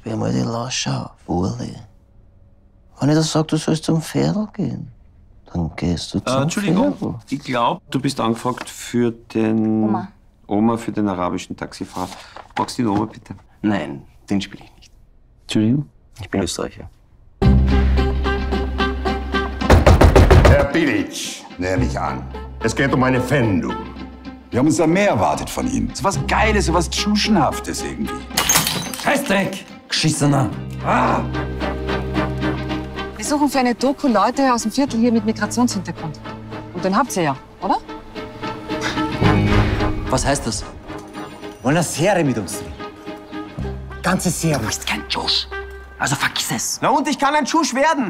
bin mal die Lascha, Uli. Wenn ich dir sage, du sollst zum Pferdl gehen, dann gehst du zum Entschuldigung, Pferdl. ich glaube, du bist angefragt für den... Oma für den arabischen Taxifahrer. Magst du den Oma bitte? Nein, den spiele ich nicht. Entschuldigung? Ich bin Österreicher. Herr Bilic, nehme ich an. Es geht um eine Pfändung. Wir haben uns da mehr erwartet von ihm. So was Geiles, so was Tschuschenhaftes irgendwie. Scheißdreck! Geschissener! Wir suchen für eine Doku Leute aus dem Viertel hier mit Migrationshintergrund. Und den habt ihr ja, oder? Was heißt das? Wollen eine Serie mit uns drehen. Ganze Serie. Du bist kein Tschusch. Also vergiss es. Na und, ich kann ein Tschusch werden.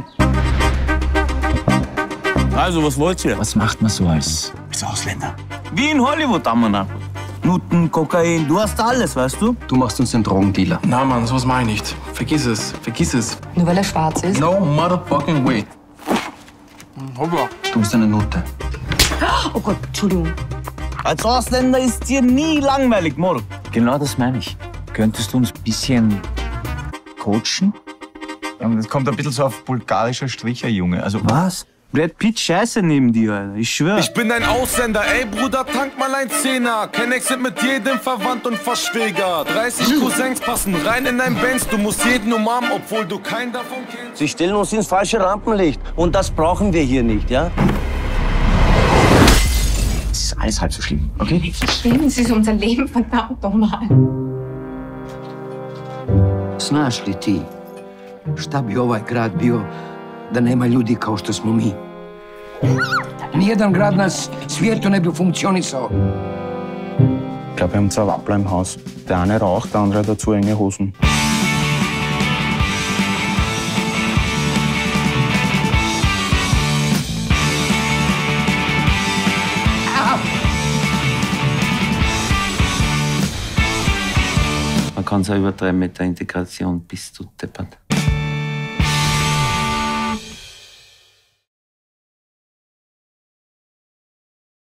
Also, was wollt ihr? Was macht man so als Ausländer. Wie in Hollywood, Amana. Nutten, Kokain, du hast alles, weißt du? Du machst uns den Drogendealer. Na Mann, sowas mach ich nicht. Vergiss es, vergiss es. Nur weil er schwarz ist? No motherfucking way. Hoppla. Du bist eine Nutte. Oh Gott, Entschuldigung. Als Ausländer ist dir nie langweilig, Mord. Genau das meine ich. Könntest du uns ein bisschen coachen? Das kommt ein bisschen so auf bulgarischer Stricherjunge. Also Was? Brad Pitt scheiße neben dir, Alter. Ich schwör. Ich bin ein Ausländer, ey Bruder, tank mal ein Zehner. Kein Exit mit jedem verwandt und Verschwäger. 30 Cousins passen rein in dein Benz. Du musst jeden umarmen, obwohl du keinen davon kennst. Sie stellen uns ins falsche Rampenlicht. Und das brauchen wir hier nicht, ja? Es ist alles halb so schlimm, okay? Leben Sie unser Leben verdammt nochmal. Znaš li ti šta bi ovaj grad bio da nema ljudi kao što smo mi? Nijedan grad na svijetu ne bi funkcionisao. ich glaube, wir haben zwei Wappler im Haus. Der eine raucht, der andere hat dazu enge Hosen. Man kann es auch übertreiben mit der Integration, bist du deppert.